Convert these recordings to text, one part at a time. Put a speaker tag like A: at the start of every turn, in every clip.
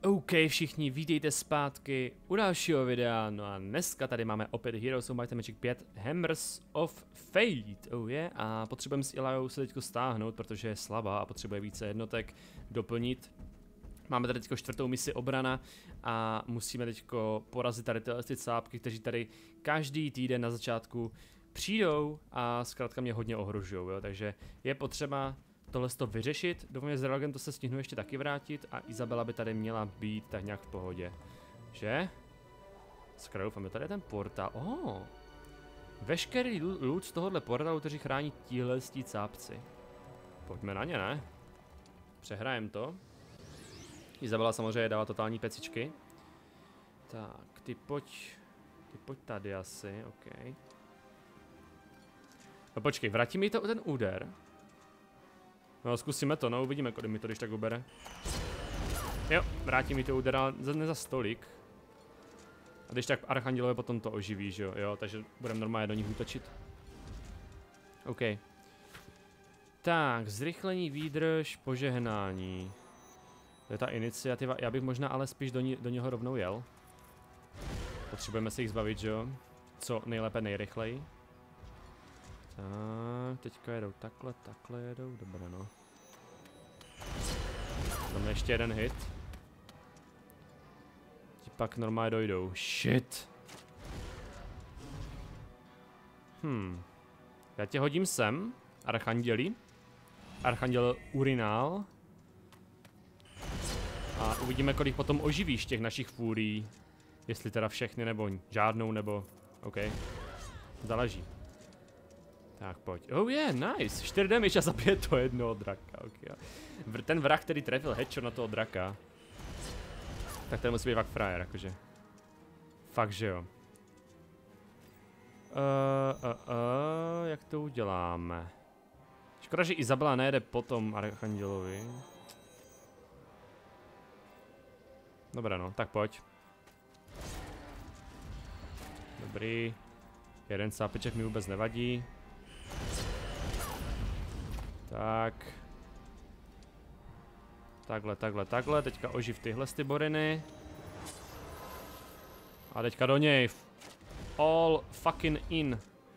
A: OK všichni, vítejte zpátky u dalšího videa, no a dneska tady máme opět Heroes of Might and Magic 5 Hammers of Fate, oh yeah, a potřebujeme s Ilayou se teďko stáhnout, protože je slabá a potřebuje více jednotek doplnit. Máme tady teďko 4. misi obrana a musíme teďko porazit tady ty cápky, kteří tady každý týden na začátku přijdou a zkrátka mě hodně ohrožují, jo, takže je potřeba tohle to vyřešit. Doufám, že s Relagem to se stihnu ještě taky vrátit a Izabela by tady měla být tak nějak v pohodě. Že? Skoro doufám, tady je ten portál. Oh. Veškerý loot z tohohle portálu, kteří chrání tíhlestí cápci. Pojďme na ně, ne? Přehrajem to. Izabela samozřejmě dává totální pecičky. Tak, ty pojď tady asi, ok. No počkej, vrátí mi to ten úder. No zkusíme to, no uvidíme, kolik mi to když tak ubere. Jo, vrátí mi to úder, ale ne za stolik. A když tak Archandělové potom to oživí, že jo, takže budeme normálně do nich útočit. OK. Tak, zrychlení, výdrž, požehnání. To je ta iniciativa, já bych možná ale spíš do něho rovnou jel. Potřebujeme se jich zbavit, že jo? Co nejlépe nejrychleji. Tak, teďka jedou takhle jedou, dobré no. Dáme ještě jeden hit. Ti pak normálně dojdou, shit. Já tě hodím sem, Archanděli. Archanděl Urinál. A uvidíme, kolik potom oživíš těch našich fúrií. Jestli teda všechny, nebo žádnou, nebo... OK. Záleží. Tak pojď. Oh yeah, nice. 4 damage a zabije to jednoho draka. Okay. Ten vrah, který trefil headshot na toho draka. Tak ten musí být fakt frajer, jakože. Fakt, že jo. Jak to uděláme? Škoda, že Izabela nejede potom Archandělovi. Dobré no, tak pojď. Dobrý. Jeden sápeček mi vůbec nevadí. Tak. Takhle, teďka oživ tyhle ty boriny. A teďka do něj. All fucking in.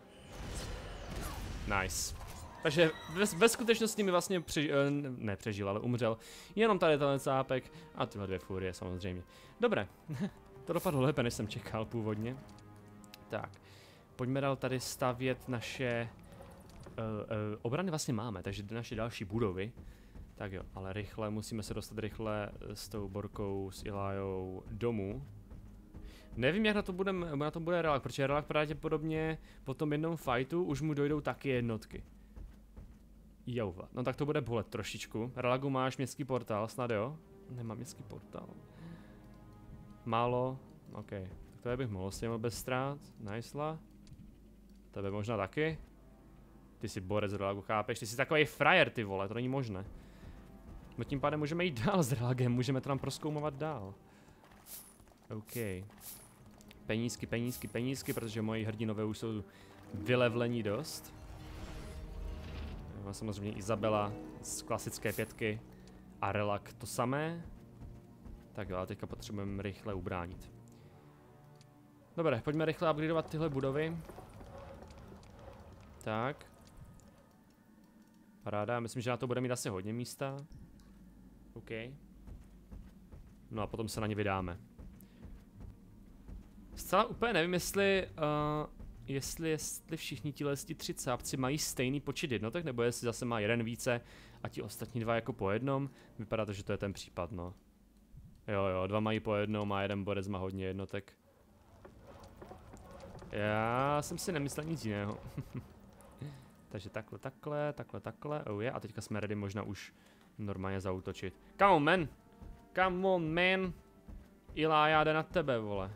A: Nice. Takže ve skutečnosti mi vlastně nepřežil, ale umřel. Jenom tady ten cápek a tyhle dvě furie samozřejmě. Dobré, to dopadlo lépe, než jsem čekal původně. Tak, pojďme dál tady stavět naše... obrany vlastně máme, takže naše další budovy. Tak jo, ale rychle, musíme se dostat rychle s tou Borkou, s Ilayou domů. Nevím, jak na to bude Relag, protože Relag pravděpodobně po tom jednom fightu už mu dojdou taky jednotky. Jouva, no tak to bude bolet trošičku. Relagu, máš městský portál, snad jo? Nemám městský portál. Málo, ok. Tak to bych mohl s těmi bez ztrát, najsla. Tebe možná taky. Ty jsi borec Relagu, chápeš? Ty jsi takový frajer, ty vole, to není možné. No tím pádem můžeme jít dál s Relagem, můžeme to tam prozkoumovat dál. OK. Penízky, protože moji hrdinové už jsou vylevlení dost. A samozřejmě Izabela z klasické 5 a Relag to samé. Tak jo, ale teďka potřebujeme rychle ubránit. Dobré, pojďme rychle upgradeovat tyhle budovy. Tak. Paráda, myslím, že na to bude mít asi hodně místa. OK. No a potom se na ně vydáme. Zcela úplně nevím, jestli všichni tihle 3 cápci mají stejný počet jednotek, nebo jestli zase má jeden více a ti ostatní 2 jako po jednom. Vypadá to, že to je ten případ, no. Jo, 2 mají po jednom a jeden borec má hodně jednotek. Já jsem si nemyslel nic jiného. Takže takhle, oh yeah. A teďka jsme ready možná už normálně zaútočit. Come on man! Ilaya jde na tebe, vole.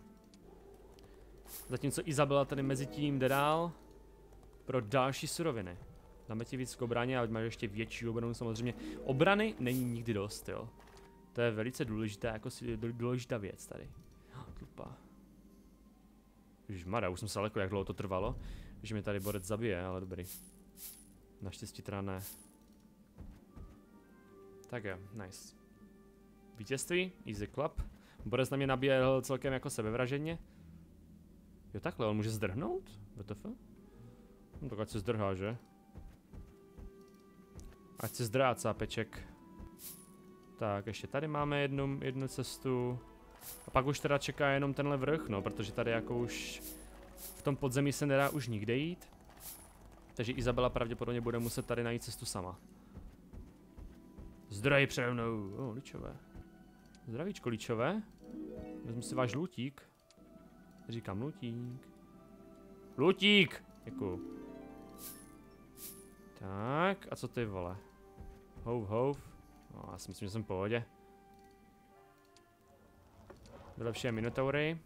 A: Zatímco Izabela tady mezi tím jde dál pro další suroviny. Dáme ti víc k obraně, ať máš ještě větší obranu samozřejmě. Obrany není nikdy dost, jo. To je velice důležité, jako důležitá věc tady. Tlupa. Ježišmarja, už jsem se lekl, jak dlouho to trvalo, že mi tady borec zabije, ale dobrý. Naštěstí teda ne. Tak jo, nice. Vítězství, easy club. Borec na mě nabíjel celkem jako sebevraženě. Jo takhle, on může zdrhnout? WTF? No tak ať se zdrhá, že? Ať se zdrhá cápeček. Tak, ještě tady máme jednu cestu. A pak už teda čeká jenom tenhle vrch, no, protože tady jako už v tom podzemí se nedá už nikde jít. Takže Izabela pravděpodobně bude muset tady najít cestu sama. Zdraví přede mnou, líčové. Zdravíčko, líčové. Vezmu si váš lůtík. Říkám lůtík. Lůtík! Děkuju. Tak, a co ty vole? Houf. No, já si myslím, že jsem v pohodě. Vylepší minotaury.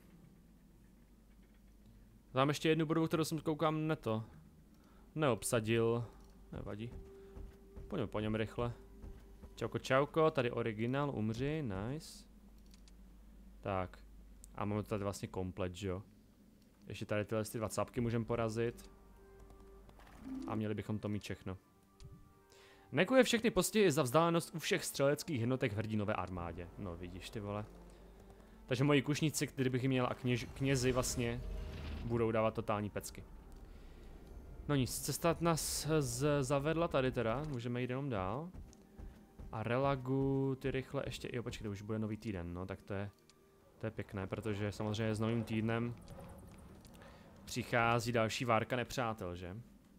A: Mám ještě jednu budovu, kterou jsem koukám neobsadil. Nevadí. Pojďme po něm rychle. Čauko, tady originál, umři, nice. Tak. A máme to tady vlastně komplet, že jo. Ještě tady tyhle dva cápky můžeme porazit. A měli bychom to mít všechno. Nekuje všechny postihy za vzdálenost u všech střeleckých jednotek v hrdinové armádě. No vidíš ty vole. Takže moji kušníci, kdybych jim měl a knězi vlastně, budou dávat totální pecky. No nic, cesta nás zavedla tady teda, můžeme jít jenom dál. A Relagu, ty rychle ještě, jo počkej, to už bude nový týden, no tak to je pěkné, protože samozřejmě s novým týdnem přichází další várka nepřátel, že?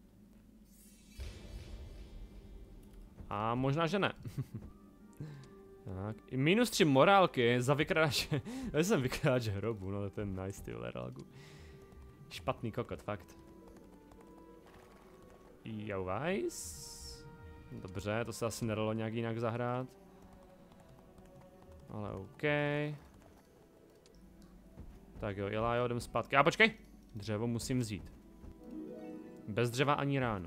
A: A možná, že ne. Tak, i -3 morálky za vykradáče, já jsem vykradáč hrobu, no to je nice ty vole, Relagu. Špatný kokot, fakt. Jo, Weiss. Dobře, to se asi nedalo nějak jinak zahrát. Ale OK. Tak jo, Ilajo, jdem zpátky. A počkej! Dřevo musím vzít. Bez dřeva ani ránu.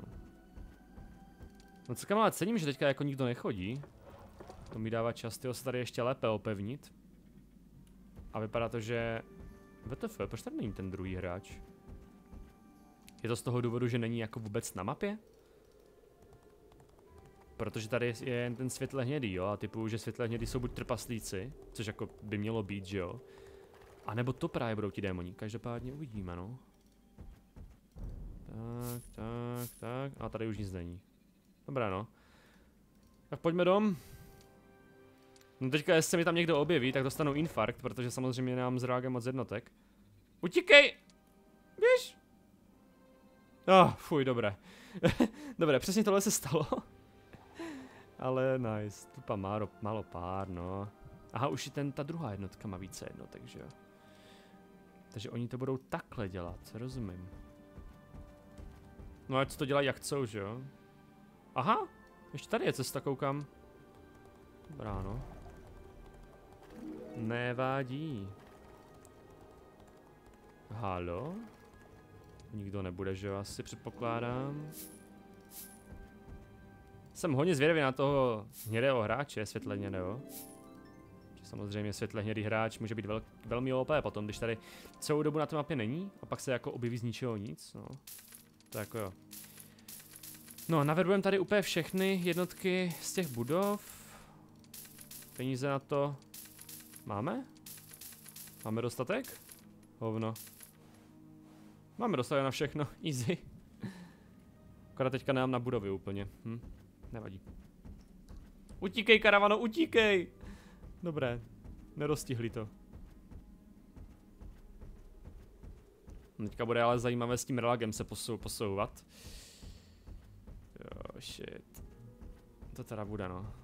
A: No celkem ale cením, že teďka jako nikdo nechodí. To mi dává čas tyho se tady ještě lépe opevnit. A vypadá to, že... WTF, proč tady není ten druhý hráč? Je to z toho důvodu, že není jako vůbec na mapě? Protože tady je jen ten světle hnědý, jo, a typu, že světle hnědý jsou buď trpaslíci, což jako by mělo být, že jo. A nebo to právě budou ti démoni, každopádně uvidíme, no. Tak, a tady už nic není. Dobrá, no. Tak pojďme dom. No teďka, jestli se mi tam někdo objeví, tak dostanu infarkt, protože samozřejmě nemám s Reagem moc jednotek. Utíkej! Běž! Fuj, dobré. Dobré, přesně tohle se stalo. Ale nice, tupa málo pár, no. Aha, už i ta druhá jednotka má více jednotek, že jo. Takže oni to budou takhle dělat, rozumím. No ať to dělají jak chcou, že jo. Aha, ještě tady je cesta, koukám. Dobrá, no. Nevádí. Halo? Nikdo nebude, že jo, asi předpokládám. Jsem hodně zvědavý na toho hnědého hráče, světle hnědého. Samozřejmě světle hnědý hráč může být velmi OP potom, když tady celou dobu na té mapě není a pak se jako objeví z ničeho nic, no. To jako jo. No, naverbujeme tady úplně všechny jednotky z těch budov. Peníze na to máme? Máme dostatek? Hovno. Máme dostatek na všechno, easy. Akorát teďka nemám na budovy úplně, nevadí. Utíkej, karavano, utíkej! Dobré, neroztihli to. Teďka bude ale zajímavé s tím relagem se posouvat. Jo, shit. To teda bude, no.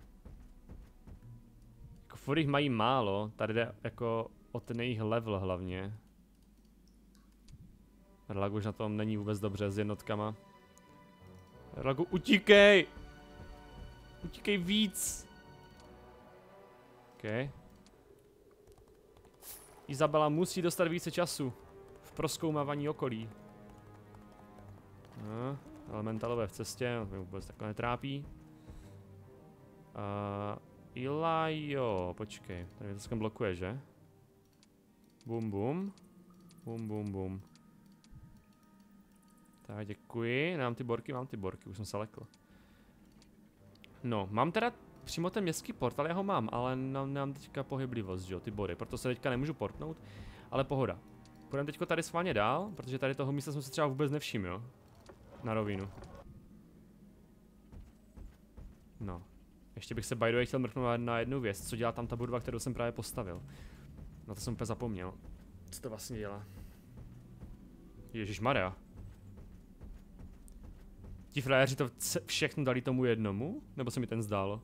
A: Jako furt jich mají málo, tady jde jako o ten jejich level hlavně. Relag už na tom není vůbec dobře s jednotkama. Relagu, utíkej! Utíkej víc! OK. Izabela musí dostat více času v prozkoumávání okolí. No, elementalové v cestě, to mě vůbec takhle netrápí. Ilajo, počkej, tady mě to blokuje, že? Bum bum. Bum bum bum. Tak děkuji, mám ty borky, už jsem se lekl. No, mám teda přímo ten městský portal, já ho mám, ale nemám teďka pohyblivost, že jo, ty body, proto se teďka nemůžu portnout, ale pohoda. Půjdeme teďko tady schválně dál, protože tady toho místa jsem se třeba vůbec nevšiml, jo. Na rovinu. No. Ještě bych se by the way chtěl mrknout na jednu věc, co dělá tam ta budova, kterou jsem právě postavil. No to jsem úplně zapomněl. Co to vlastně dělá? Ježišmarja. Ti frajeři to všechno dali tomu jednomu? Nebo se mi ten zdálo?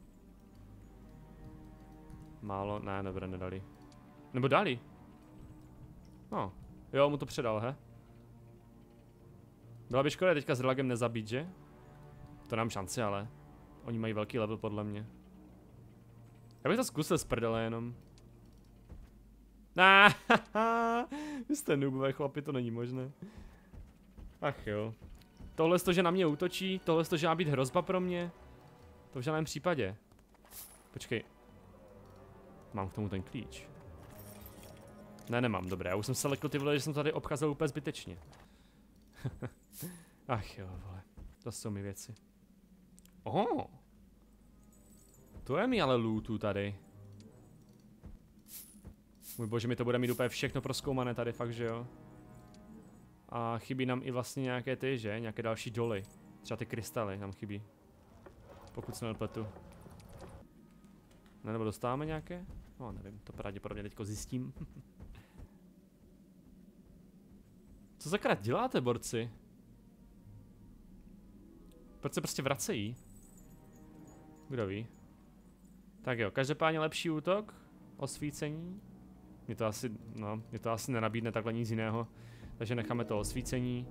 A: Málo? Ne, dobré, nedali. Nebo dali? No. Jo, mu to předal, he? Byla by škoda teďka s Relagem nezabít, že? To nám šanci, ale oni mají velký level podle mě. Já bych to zkusil z prdele jenom. Vy jste noobové chlapi, to není možné. Ach jo. Tohle to, že na mě útočí, tohle to, že má být hrozba pro mě. To v žádném případě. Počkej. Mám k tomu ten klíč. Ne, nemám, dobré, já už jsem se lekl ty vole, že jsem tady obcházel úplně zbytečně. Ach jo, vole. To jsou mi věci. Oho. To je mi ale lootu tady. Můj bože, mi to bude mít úplně všechno prozkoumané tady, fakt, že jo. A chybí nám i vlastně nějaké ty, že? Nějaké další doly. Třeba ty krystaly nám chybí. Pokud se nepletu. Ne, nebo dostáváme nějaké? No, nevím, to pravděpodobně teďko zjistím. Co zakrát děláte, borci? Proč se prostě vracejí? Kdo ví? Tak jo, každopádně lepší útok. Osvícení. Mě to asi nenabídne takhle nic jiného. Takže necháme to osvícení.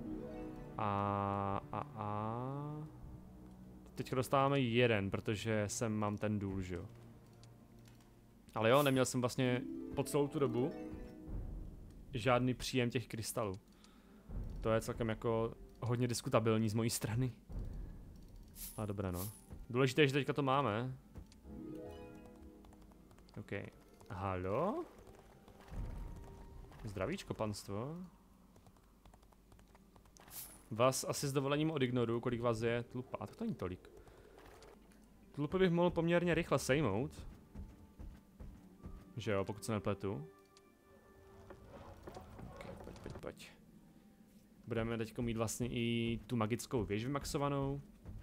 A: Teď dostáváme jeden, protože mám ten důl, že jo. Ale jo, neměl jsem vlastně po celou tu dobu žádný příjem těch krystalů. To je celkem jako hodně diskutabilní z mojí strany. A dobré no. Důležité je, že teďka to máme. OK. Halo? Zdravíčko, panstvo. Vás asi s dovolením odignoruju, kolik vás je tlupa. A to není tolik. Tlupy bych mohl poměrně rychle sejmout. Že jo, pokud se nepletu. Okay, pojď. Budeme teď mít vlastně i tu magickou věž vymaxovanou.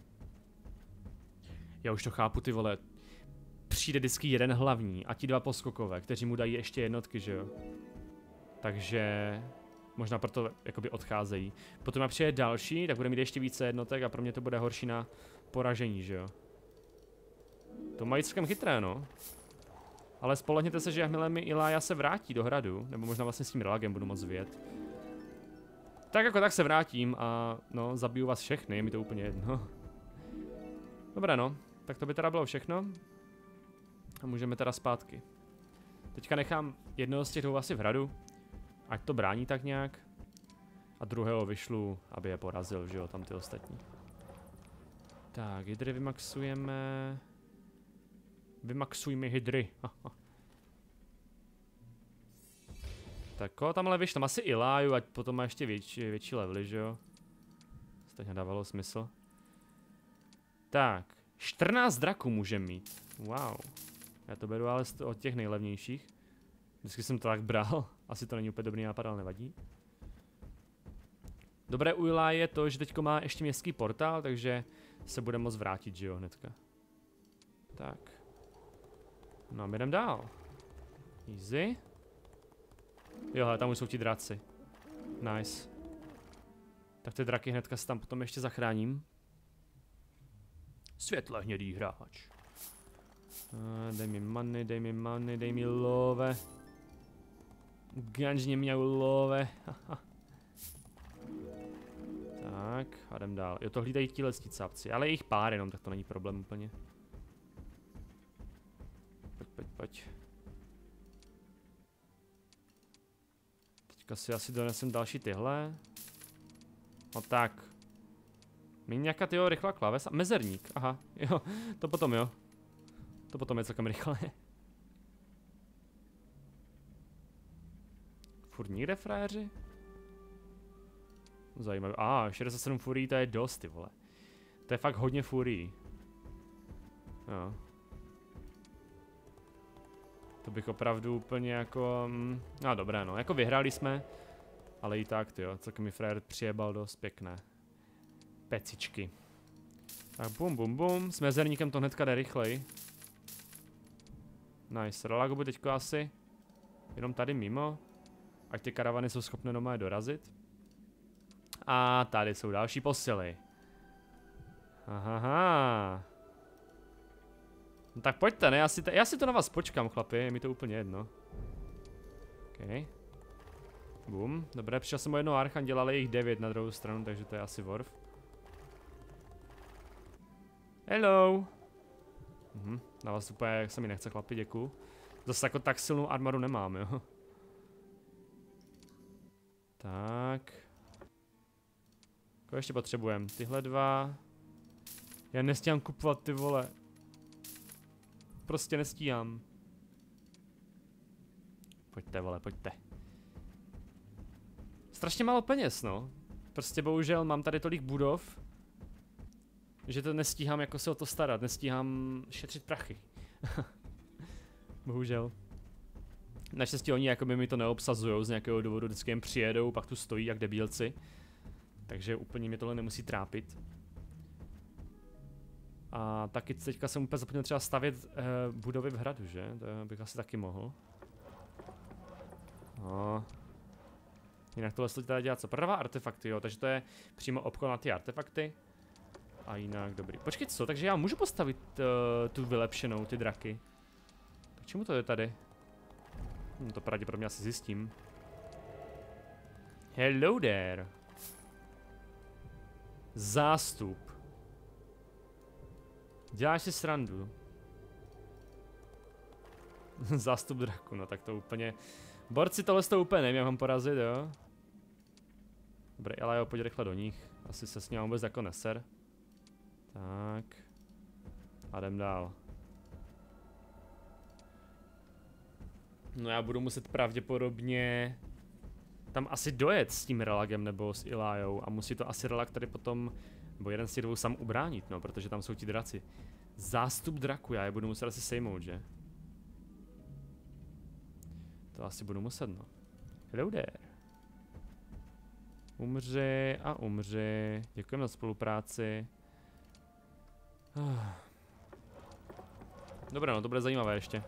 A: Já už to chápu, ty vole. Přijde vždycky jeden hlavní a ti dva poskokové, kteří mu dají ještě jednotky, že jo. Takže možná proto jakoby odcházejí. Potom přijde další, tak bude mít ještě více jednotek a pro mě to bude horší na poražení, že jo. To mají celkem chytré, no. Ale spolehněte se, že jakmile mi Ilája se vrátí do hradu, nebo možná vlastně s tím Relagem budu moc vyjet. Tak jako tak se vrátím a no, zabiju vás všechny, je mi to úplně jedno. Dobré no, tak to by teda bylo všechno. A můžeme teda zpátky. Teďka nechám jednoho z těch dvou asi v hradu. Ať to brání tak nějak. A druhého vyšlu, aby je porazil, že jo, tam ty ostatní. Tak, hydry vymaxujeme. Vymaxujme hydry. Tak koho tamhle vyšlo? Tam asi Iláju, ať potom má ještě větší levely, že jo. Stejně dávalo smysl. Tak, 14 draků můžeme mít. Wow. Já to beru ale od těch nejlevnějších. Vždycky jsem to tak bral. Asi to není úplně dobrý nápad, ale nevadí. Dobré u Iláje je to, že teďko má ještě městský portál, takže se bude moct vrátit, že jo, hnedka. Tak. No a my jdem dál. Easy. Jo, hele, tam už jsou ti draci. Nice. Tak ty draky hnedka si tam potom ještě zachráním. Světle hnědý hráč. Dej mi money, dej mi love. Ganžně mě love. Tak, a jdem dál. Jo, to hlídají tíhle cápci, ale je jich pár jenom, tak to není problém úplně. Pojď. Teďka si asi donesem další tyhle. No tak. Mění nějaká tyho rychlá klávesa. Mezerník, aha, jo, to potom jo. To potom je celkem rychle. Furt nikde, frajeři? Zajímavé. 67 furií, to je dost, ty vole. To je fakt hodně furií. Jo. bych opravdu úplně jako... No dobré no, jako vyhráli jsme. Ale i tak, tyjo, celkem mi frajer přijebal dost pěkné. Pecičky. Tak bum bum bum, s mezerníkem to hnedka jde rychleji. Nice, Relago bude teďko asi jenom tady mimo. Ať ty karavany jsou schopné normálně dorazit. A tady jsou další posily. Aha. No tak pojďte, ne? Já si to na vás počkám, chlapi, je mi to úplně jedno. OK. Bum, dobré, přišel jsem o jednoho archanděla, ale jich 9 na druhou stranu, takže to je asi Worf. Hello. Na vás úplně, jak se mi nechce, chlapi, děkuju. Zase jako tak silnou armoru nemám, jo. Tak. Koho ještě potřebujeme? Tyhle dva. Já nestíhám kupovat, ty vole. Prostě nestíhám. Pojďte, vole, pojďte. Strašně málo peněz, no. Prostě bohužel mám tady tolik budov, že to nestíhám jako se o to starat, nestíhám šetřit prachy. Bohužel. Naštěstí oni jako by mi to neobsazujou z nějakého důvodu, vždycky jen přijedou, pak tu stojí jak debílci. Takže úplně mě tohle nemusí trápit. A taky teďka jsem úplně zapomněl třeba stavět budovy v hradu, že? To bych asi taky mohl. No. Jinak tohle se tady dělá co? Prodává artefakty, jo, takže to je přímo obchod na ty artefakty. A jinak dobrý. Počkej, co? Takže já můžu postavit tu vylepšenou, ty draky. K čemu to je tady? To pravděpodobně asi zjistím. Hello there. Zástup. Děláš si srandu. Zástup draku, no tak to úplně... Borci, tohle to úplně nevím, jak mám porazit, jo? Dobrý, ale jo, pojď rychle do nich. Asi se s ním vůbec jako neser. Tak. A jdem dál. No já budu muset pravděpodobně tam asi dojet s tím Relagem nebo s Ilájou a musí to asi Relag tady potom, nebo jeden z těch dvou sám ubránit, no, protože tam jsou ti draci. Zástup draku, já je budu muset asi sejmout, že? To asi budu muset, no. Hello there. Umři a umři. Děkujeme za spolupráci. Dobré, no to bude zajímavé ještě.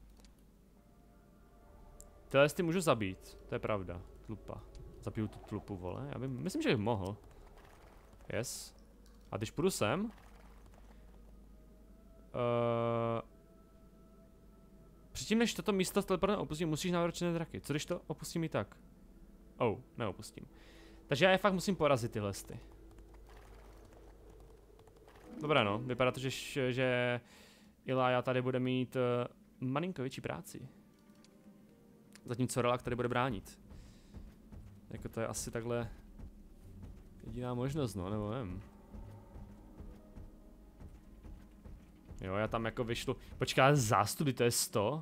A: Tyhle ty můžu zabít, to je pravda. Tlupa. Zabiju tu tlupu, vole. Já myslím, že bych mohl. Yes. A když půjdu sem? Předtím, než toto místo teleportně opustím, musíš náročné draky. Co když to opustím i tak? Oh, neopustím. Takže já je fakt musím porazit tyhle sty. Dobré no, vypadá to, že Ilája tady bude mít malinko větší práci. Zatímco Relag tady bude bránit. Jako to je asi takhle jediná možnost, no, nebo nevím. Jo, já tam jako vyšlu. Počká, zástupy, to je 100?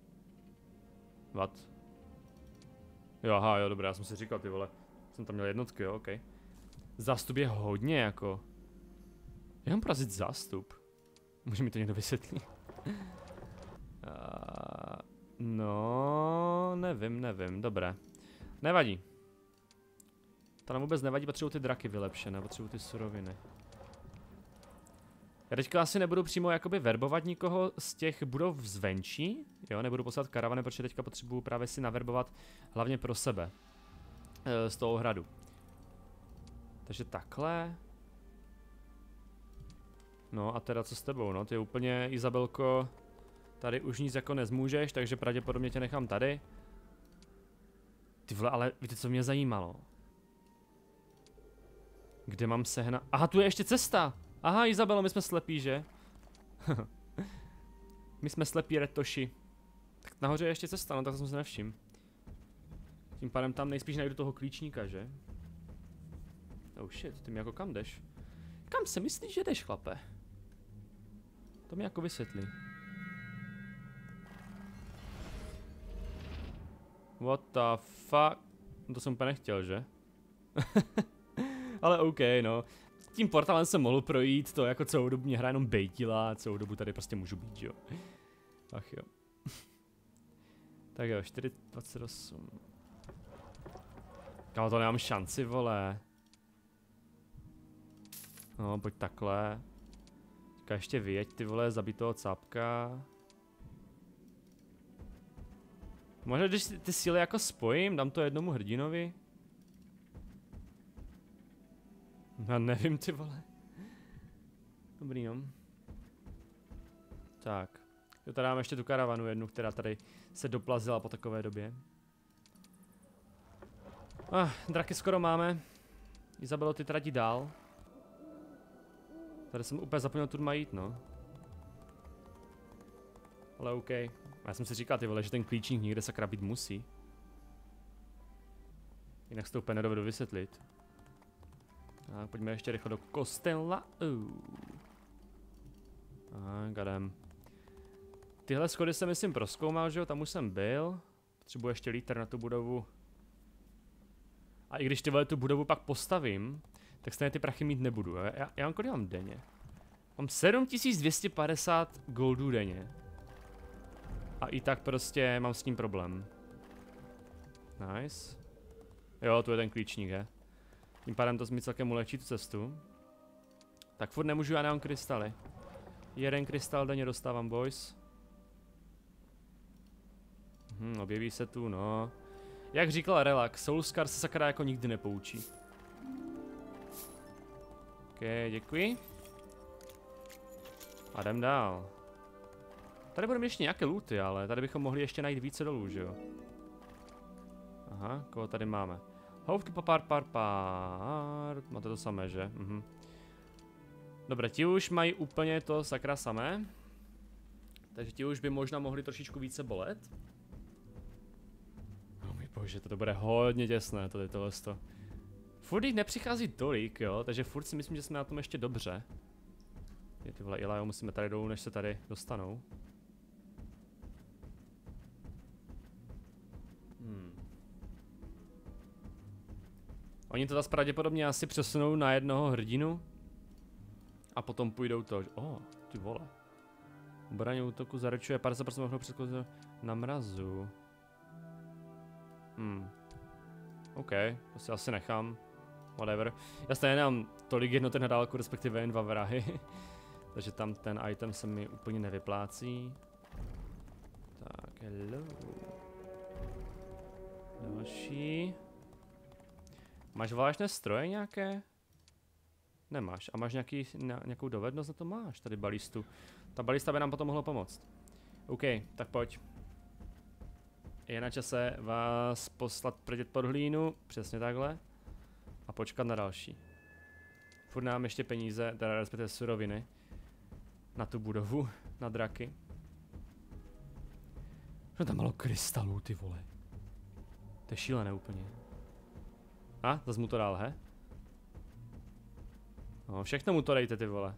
A: What? Jo, aha, jo, dobré, já jsem si říkal, ty vole. Jsem tam měl jednotky, jo, ok. Zástup je hodně, jako. Jak mám porazit zástup? Může mi to někdo vysvětlit? No, nevím, dobré. Nevadí. To nám vůbec nevadí, potřebuji ty draky vylepšené, potřebuji ty suroviny. Já teďka asi nebudu přímo jakoby verbovat nikoho z těch budov zvenčí, jo, nebudu poslat karavany, protože teďka potřebuju právě si naverbovat hlavně pro sebe. Z toho hradu. Takže takhle. No a teda co s tebou, no, ty úplně, Izabelko, tady už nic jako nezmůžeš, takže pravděpodobně tě nechám tady. Ty vole, ale víte, co mě zajímalo? Kde mám sehnat? Aha, tu je ještě cesta! Aha, Izabelo, my jsme slepí, že? My jsme slepí retoši. Tak nahoře je ještě cesta, no tak jsem se nevšiml. Tím pádem tam nejspíš najdu toho klíčníka, že? Oh shit, ty mi jako kam jdeš? Kam se myslíš, že jdeš, chlape? To mi jako vysvětlí. What the fuck? No to jsem úplně nechtěl, že? Ale OK, no. Tím portálem jsem mohl projít, to jako celou dobu mě hra jenom bejtila a celou dobu tady prostě můžu být, jo. Ach jo. Tak jo, 4,28. Kámo, to nemám šanci, vole. No, pojď takhle. Teďka ještě vyjeď, ty vole, zabít toho cápka. Možná, když ty síly jako spojím, dám to jednomu hrdinovi. Já nevím, ty vole. Dobrý, no. Tak. Jo, tady dáme ještě tu karavanu jednu, která tady se doplazila po takové době. Draky skoro máme. Izabelo, ty teda jdi dál. Tady jsem úplně zapomněl, tu má jít, no. Ale OK. Já jsem si říkal, ty vole, že ten klíčník někde sakra být musí. Jinak si to úplně nedovedu vysvětlit. Tak, pojďme ještě rychle do kostela. Gadem. Tyhle schody jsem myslím prozkoumal, že jo, tam už jsem byl. Potřebuji ještě lítr na tu budovu. A i když ty vole tu budovu pak postavím, tak stejně ty prachy mít nebudu. Já mám kolik mám denně? Mám 7250 goldů denně. A i tak prostě mám s tím problém. Nice. Jo, tu je ten klíčník, je. Tím pádem to mi celkem ulehčí tu cestu. Tak furt nemůžu, já nemám krystaly. Jeden krystal denně dostávám, boys. Objeví se tu, no. Jak říkal Relax, Soulscar se sakra jako nikdy nepoučí. OK, děkuji. A jdem dál. Tady budeme ještě nějaké looty, ale tady bychom mohli ještě najít více dolů, že jo? Aha, koho tady máme? Houvky pár. Máte to samé, že? Dobré, ti už mají úplně to sakra samé. Takže ti už by možná mohli trošičku více bolet. Oh můj bože, to bude hodně těsné, tohle. Furt jich nepřichází tolik, jo, takže furt si myslím, že jsme na tom ještě dobře. Ty vole, Ilajo, musíme tady dolů, než se tady dostanou. Oni to zase pravděpodobně asi přesunou na jednoho hrdinu. A potom půjdou to, ty vole. Obraně útoku zaručuje 50% možnou předchozí na mrazu. OK, to si asi nechám. Whatever. Já stejně nemám tolik jednotek na dálku, respektive jen 2 vrahy. Takže tam ten item se mi úplně nevyplácí. Tak, hello. Další. Máš vážné stroje nějaké? Nemáš. A máš nějakou dovednost na to? Máš tady balistu. Ta balista by nám potom mohla pomoct. OK, tak pojď. Je na čase vás poslat prdět pod hlínu, přesně takhle. A počkat na další. Furt nám ještě peníze, teda respektive suroviny. Na tu budovu, na draky. No tam malo krystalů, ty vole. To je šílené úplně. Zase mu to dál, he? No, všechno mu to dejte, ty vole.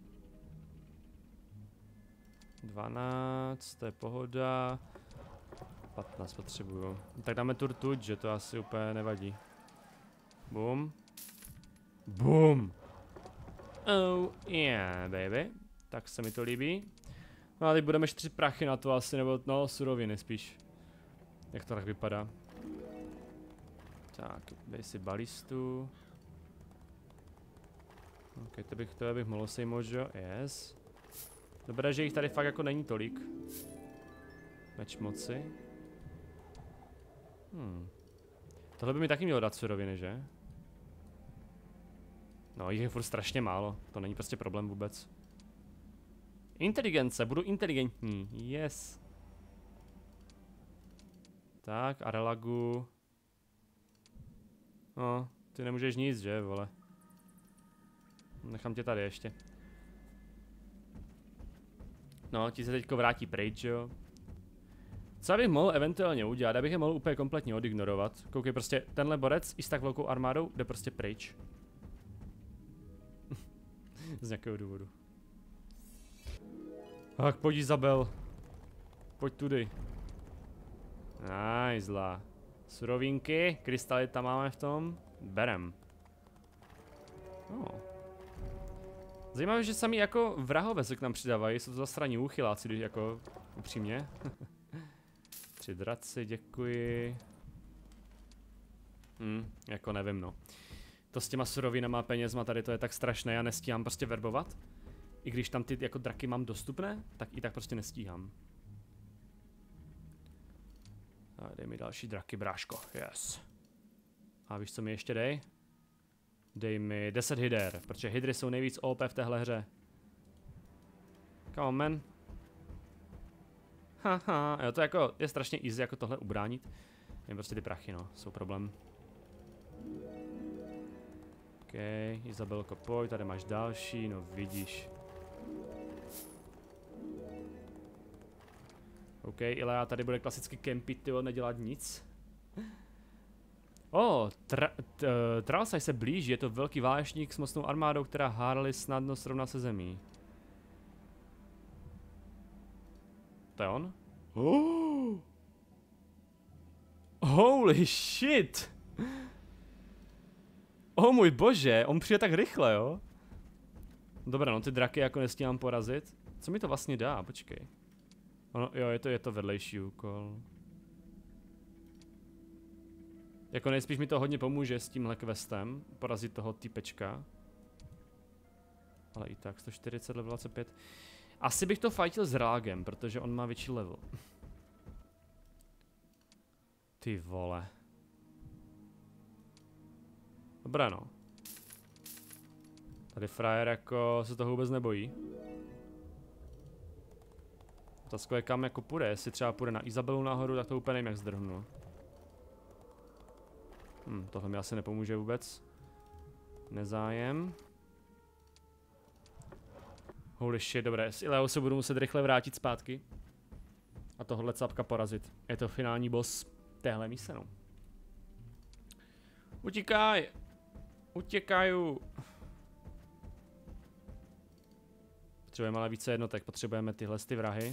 A: 12, to je pohoda. 15 potřebuju. Tak dáme tu rtuť, že to asi úplně nevadí. Boom. Boom. Oh yeah, baby. Tak se mi to líbí. No a teď budeme šetřit prachy na to asi, nebo no, suroviny spíš. Jak to tak vypadá. Tak, dej si balistu. Ok, to bych mohl sejmout, že jo? Yes. Dobré, že jich tady fakt jako není tolik. Meč moci. Tohle by mi taky mělo dát suroviny, že? No, jich je furt strašně málo. To není prostě problém vůbec. Inteligence, budu inteligentní. Yes. Tak, a relagu. No, ty nemůžeš nic, že, vole. Nechám tě tady ještě. No, ti se teďko vrátí pryč, jo. Co bych mohl eventuálně udělat? Já bych je mohl úplně kompletně odignorovat. Koukej, prostě tenhle borec i s tak velkou armádou jde prostě pryč. Z nějakého důvodu. Tak pojď, Izabel. Pojď tudy. Zlá. Surovinky, krystaly tam máme v tom. Berem. Zajímavé, že sami jako vrahové se k nám přidávají, jsou to zastraní úchyláci, jako upřímně. 3 draci, děkuji. Jako nevím no. To s těma surovinama a penězma tady to je tak strašné, já nestíhám prostě verbovat. I když tam ty jako draky mám dostupné, tak i tak prostě nestíhám. A dej mi další draky, bráško, yes. A víš co mi ještě dej? Dej mi 10 hyder, protože hydry jsou nejvíc OP v téhle hře. Come on, man. Haha, jo, to jako je strašně easy jako tohle ubránit. Jen prostě ty prachy, no, jsou problém. OK, Izabelko, pojď, tady máš další, no vidíš. OK, Ilea tady bude klasicky kempit, tyjo, nedělat nic. Tralsaj se blíží, je to velký válečník s mocnou armádou, která Harley snadno srovná se zemí. To je on? Holy shit! Oh můj bože, on přijde tak rychle, jo? Dobré, no ty draky jako nestíhám porazit. Co mi to vlastně dá? Počkej. Ono, jo, je to vedlejší úkol. Jako nejspíš mi to hodně pomůže s tímhle questem, porazit toho typečka. Ale i tak, 140 level 25. Asi bych to fightil s Rágem, protože on má větší level. Ty vole. Dobré no. Tady frajer jako se toho vůbec nebojí. Otázka je kam jako půjde, jestli třeba půjde na Izabelu nahoru, tak to úplně nevím jak zdrhnu. Tohle mi asi nepomůže vůbec. Nezájem. Holy shit, dobré, s Ileou se budu muset rychle vrátit zpátky. A tohle capka porazit. Je to finální boss téhle mise, no. Utíkaj! Utěkaju! Potřebujeme ale více jednotek, potřebujeme tyhle ty vrahy.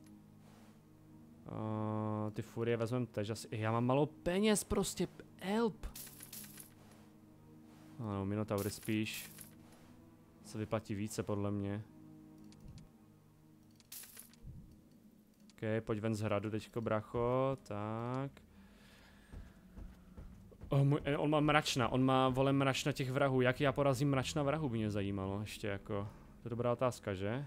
A: Ty furie vezmeme teď asi. Já mám malou peněz prostě, help! Ano, Minotaury spíš. Se vyplatí více podle mě. OK, pojď ven z hradu teďko, bracho, tak. On má mračna, on má vole mračna těch vrahů. Jak já porazím mračna vrahů, by mě zajímalo ještě jako. To je dobrá otázka, že?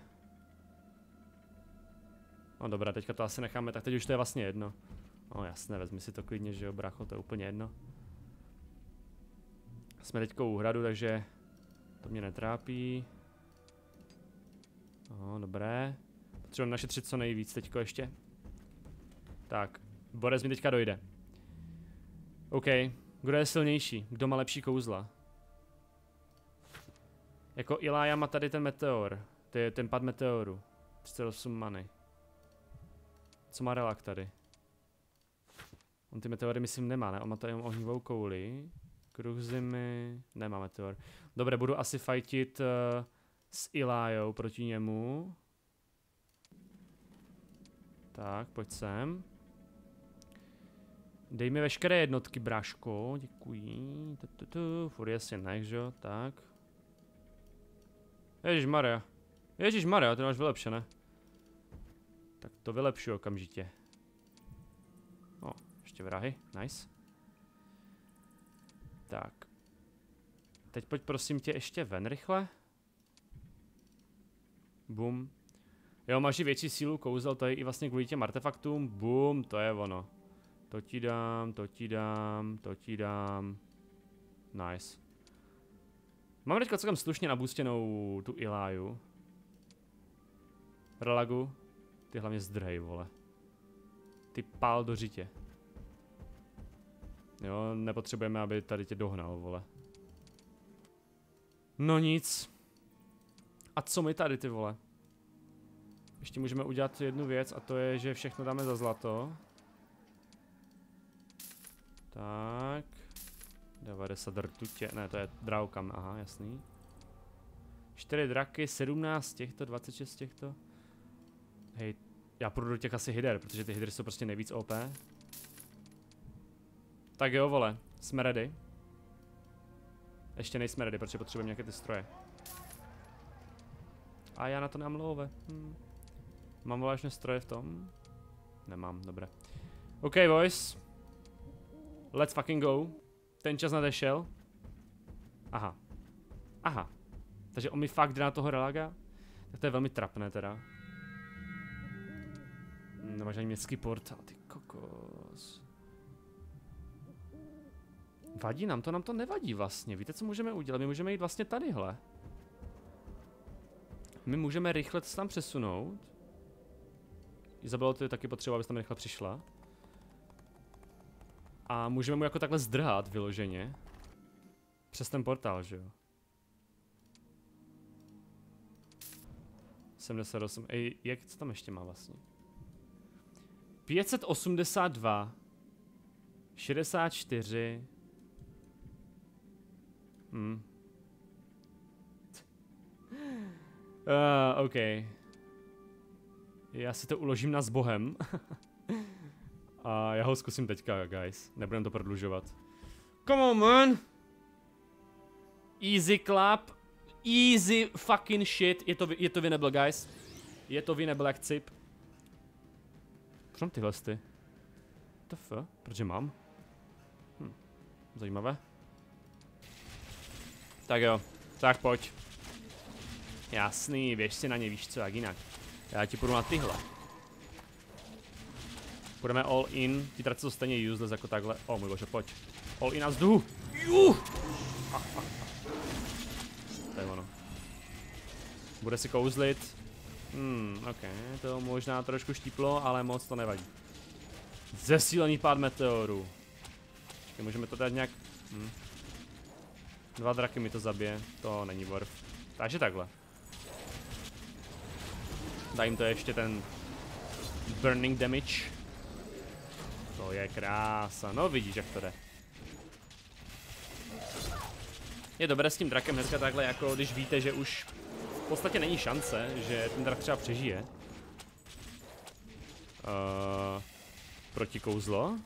A: No dobrá, teďka to asi necháme, tak teď už to je vlastně jedno. No jasné, vezmi si to klidně, že jo, bracho, to je úplně jedno. Jsme teďka u hradu, takže to mě netrápí. No, dobré. Potřebujeme našetřit co nejvíc teďko ještě. Tak, Borec mi teďka dojde. OK, kdo je silnější? Kdo má lepší kouzla? Jako Ilia má tady ten meteor. Ten pad meteoru. 38 many. Co má Relak tady? On ty meteory myslím nemá, ne? On má tady ohnivou kouli. Kruh zimy. Nemá meteor. Dobré, budu asi fightit s Iliou proti němu. Tak, pojď sem. Dej mi veškeré jednotky, bráško. Děkuji. Furie si nech, že? Tak. Ježišmarja. Ježišmarja, ty máš vylepšené. Tak to vylepšu okamžitě. O, ještě vrahy, nice. Tak. Teď pojď prosím tě ještě ven rychle. Bum. Jo, máš i větší sílu kouzel, to je i vlastně kvůli těm artefaktům. Bum, to je ono. To ti dám, to ti dám, to ti dám. Nice. Mám teďka celkem slušně nabustěnou tu Iliu. Relagu. Ty hlavně zdrhej, vole. Ty pál do řitě. Jo, nepotřebujeme, aby tady tě dohnal, vole. No nic. A co my tady, ty vole? Ještě můžeme udělat jednu věc a to je, že všechno dáme za zlato. Tak. 90 rtutě, ne, to je draukam, aha, jasný. 4 draky, 17 těchto, 26 těchto. Hej, já půjdu do těch asi hyder, protože ty hydry jsou prostě nejvíc OP. Tak jo, vole, jsme ready. Ještě nejsme ready, protože potřebujeme nějaké ty stroje. A já na to nemám love. Mám vážné stroje v tom? Nemám, dobré. OK, boys. Let's fucking go. Ten čas nadešel. Aha. Aha. Takže on mi fakt jde na toho relaga? Tak to je velmi trapné teda. Nemáš ani městský portál, ty kokos. Vadí nám to nevadí vlastně. Víte, co můžeme udělat? My můžeme jít vlastně tadyhle. My můžeme rychle se tam přesunout. Izabelo, ty taky potřeba, abys tam rychle přišla. A můžeme mu jako takhle zdrhat vyloženě. Přes ten portál, že jo? 78. Ej, jak co tam ještě má vlastně? 582. 64. OK. Já si to uložím na s Bohem. A já ho zkusím teďka, guys. Nebudem to prodlužovat. Come on, man! Easy clap. Easy fucking shit. Je to winnable, guys. Je to winnable jak cip. Proč mám tyhle sty? TF? Protože mám? Zajímavé. Tak jo, tak pojď. Jasný, běž si na ně, víš co, jak jinak. Já ti půjdu na tyhle. Půjdeme all in, ty trace jsou stejně useless jako takhle. O můj bože, pojď. All in a vzduchu. To je ono. Bude si kouzlit. Ok, to možná trošku štíplo, ale moc to nevadí. Zesílený pád meteorů. Počkej, můžeme to dát nějak... 2 draky mi to zabije, to není worth. Takže takhle. Daj jim to ještě ten burning damage. To je krása, no vidíš jak to jde. Je dobré s tím drakem hnedka takhle, jako když víte, že už v podstatě není šance, že ten drak třeba přežije. Proti kouzlo?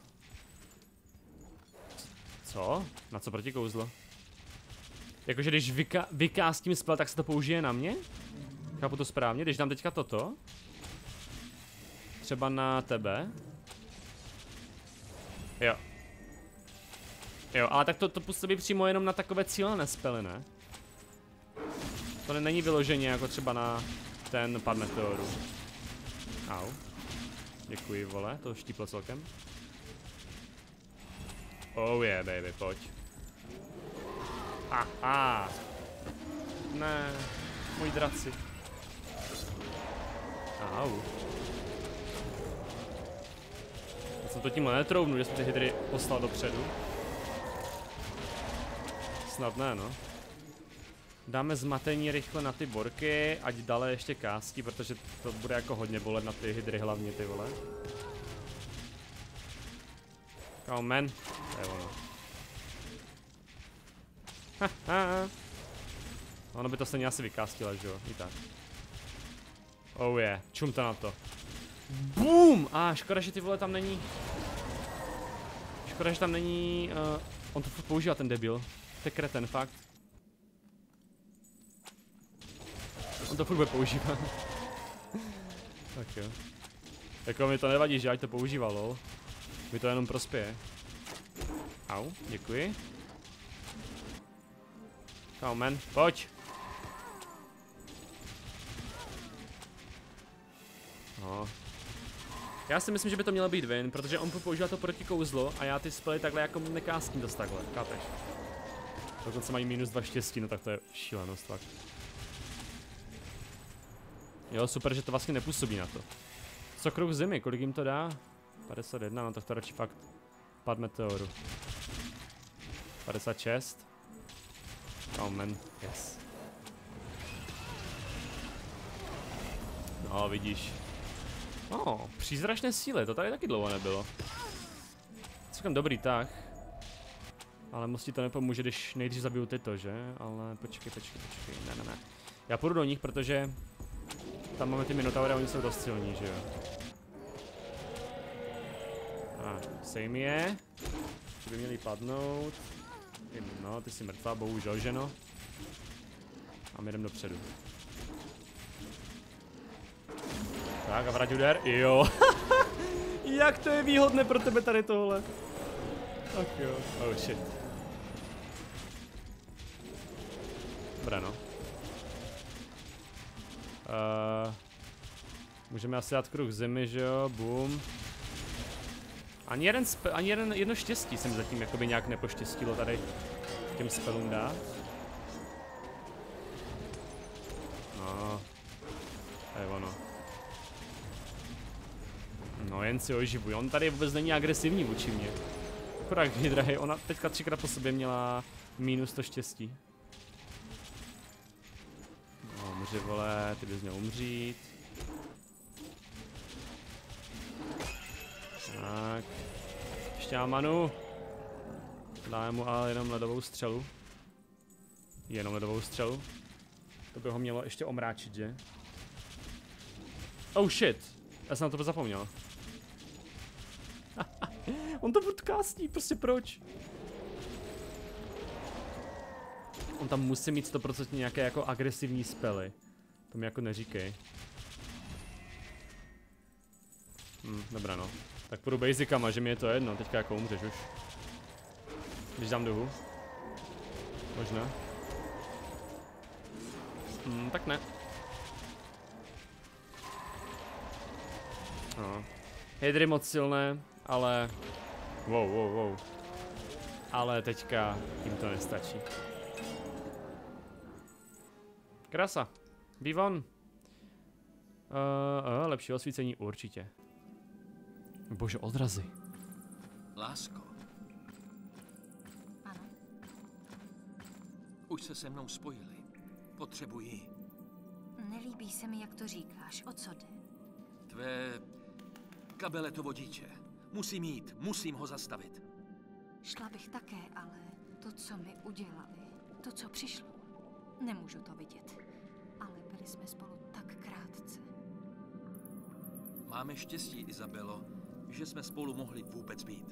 A: Co? Na co proti kouzlo? Jakože když vykástím spell, tak se to použije na mě? Chápu to správně, když dám teďka toto. Třeba na tebe. Jo. Jo, ale tak to působí přímo jenom na takové cílené spely, ne? To není vyloženě jako třeba na ten pad meteoru. Au. Děkuji, vole, to štíplo celkem. Oh yeah, baby, pojď. Aha. Ne, můj draci. Au. Já jsem to tímhle netrouvnu, že jsem ty hydry poslal dopředu. Snad ne, no. Dáme zmatení rychle na ty borky, ať dále ještě kástí, protože to bude jako hodně bolet na ty hydry hlavně, ty vole. Oh man, to je ono. Haha. Ono by to stejně asi vykástila, že jo, i tak. Oh yeah, čumta na to. Boom! Škoda, že ty vole tam není. Škoda, že tam není, on to furt používá ten debil. To je kreten, fakt. On to furt bude používat. Tak jo. Jako mi to nevadí, že ať to používá, lol. Mi to jenom prospěje. Au, děkuji. Come man, pojď. No. Já si myslím, že by to mělo být win, protože on používá to proti kouzlo a já ty spely takhle jako nekástím dost takhle, chápeš? Dokonce mají -2 štěstí, no tak to je šílenost fakt. Jo, super, že to vlastně nepůsobí na to. Co kruh zimy, kolik jim to dá? 51, no tak to radši fakt pad meteoru. 56. Oh man, yes. No, vidíš. Přízračné síly, to tady taky dlouho nebylo. Celkem dobrý tah. Ale moc ti to nepomůže, když nejdřív zabiju tyto, že? Ale počkej, ne. Já půjdu do nich, protože tam máme ty minotaury a oni jsou dost silní, že jo? Sejm je. Ty by měli padnout. No, ty jsi mrtvá, bohužel, ženo. A my jdem dopředu. Tak a vrať úder, jo. Jak to je výhodné pro tebe tady tohle? Tak jo. Oh shit. Dobrá no. Můžeme asi dát kruh zemi, že jo? Boom. Ani jedno štěstí jsem zatím jakoby nějak nepoštěstilo tady těm spelům dát. No. To je ono. No jen si oživuj, on tady vůbec není agresivní vůči mě. Akorát Hydra, ona teďka 3krát po sobě měla minus to štěstí. No, může vole, ty bys měl umřít. Tak. Ještě mám manu. Dáme mu ale jenom ledovou střelu. Jenom ledovou střelu. To by ho mělo ještě omráčit, že? Oh shit. Já jsem na to zapomněl. On to furt kástí, prostě proč? On tam musí mít 100% nějaké jako agresivní spely. To mi jako neříkej. Dobrá no. Tak půjdu basicama, že mi je to jedno, teďka jako umřeš už. Když dám duhu. Možná. Tak ne. No. Hydry moc silné, ale... Wow. Ale teďka jim to nestačí. Krasa. Vývon. Lepší osvícení určitě. Bože, odrazy.
B: Lásko.
C: Ano.
B: Už se mnou spojili. Potřebuji.
C: Nelíbí se mi, jak to říkáš. O co jde?
B: Tvé kabeletovodíče. Musím ho zastavit.
C: Šla bych také, ale to, co mi udělali, to, co přišlo, nemůžu to vidět. Ale byli jsme spolu tak krátce.
B: Máme štěstí, Izabelo, že jsme spolu mohli vůbec být.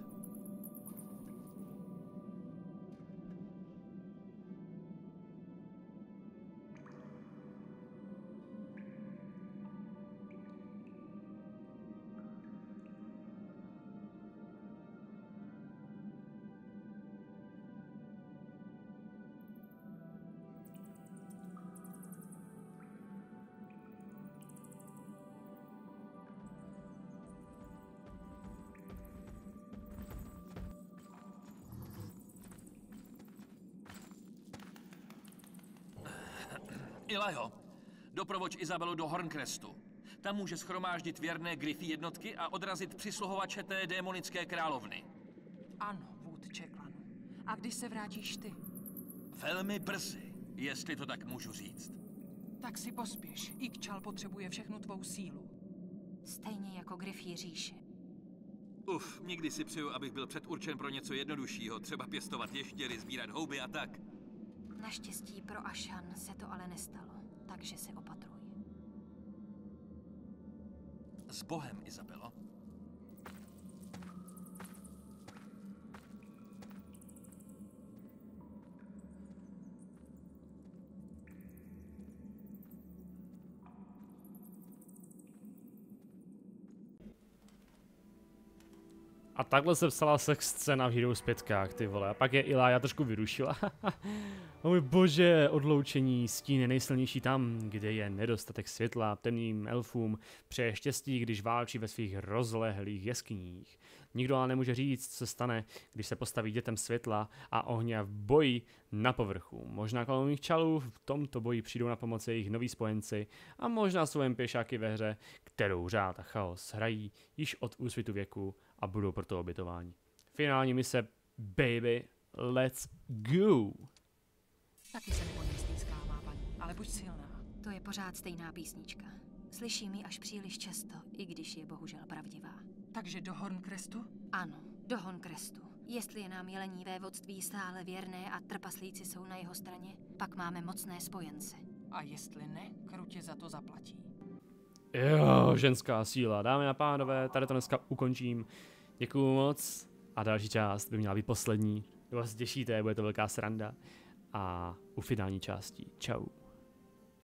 B: Ilajo, doprovoď Izabelu do Horncrestu. Tam může schromáždit věrné Gryfy jednotky a odrazit přisluhovače té démonické královny.
D: Ano, vůdče klanu. A když se vrátíš ty?
B: Velmi brzy, jestli to tak můžu říct.
D: Tak si pospěš. Ikčal potřebuje všechnu tvou sílu.
C: Stejně jako Gryfí říše.
B: Nikdy si přeju, abych byl předurčen pro něco jednoduššího, třeba pěstovat ještěry, sbírat houby a tak.
C: Naštěstí pro Ashan se to ale nestalo, takže se opatruj.
B: S Bohem, Izabelo.
A: A takhle se psala sex scéna v Heroes 5, ty vole. A pak je Ilia trošku vyrušila. O můj bože, odloučení, stín je nejsilnější tam, kde je nedostatek světla. Temným elfům přeje štěstí, když válčí ve svých rozlehlých jeskyních. Nikdo ale nemůže říct, co se stane, když se postaví dětem světla a ohně v boji na povrchu. Možná klanových čalů v tomto boji přijdou na pomoc jejich noví spojenci a možná jsou jen pěšáky ve hře, kterou řád a chaos hrají již od úsvitu věku a budou proto obětováni. Finální mise, baby, let's go!
D: Taky se nebojím stýskává, paní, ale buď silná.
C: To je pořád stejná písnička. Slyším ji až příliš často, i když je bohužel pravdivá.
D: Takže do Horncrestu?
C: Ano, do Horncrestu. Jestli je nám jelení vévodství stále věrné a trpaslíci jsou na jeho straně, pak máme mocné spojence.
D: A jestli ne, krutě za to zaplatí.
A: Jo, ženská síla. Dámy a pánové, tady to dneska ukončím. Děkuju moc a další část by měla být poslední. Vy vás těšíte, bude to velká sranda. A u finální části. Čau.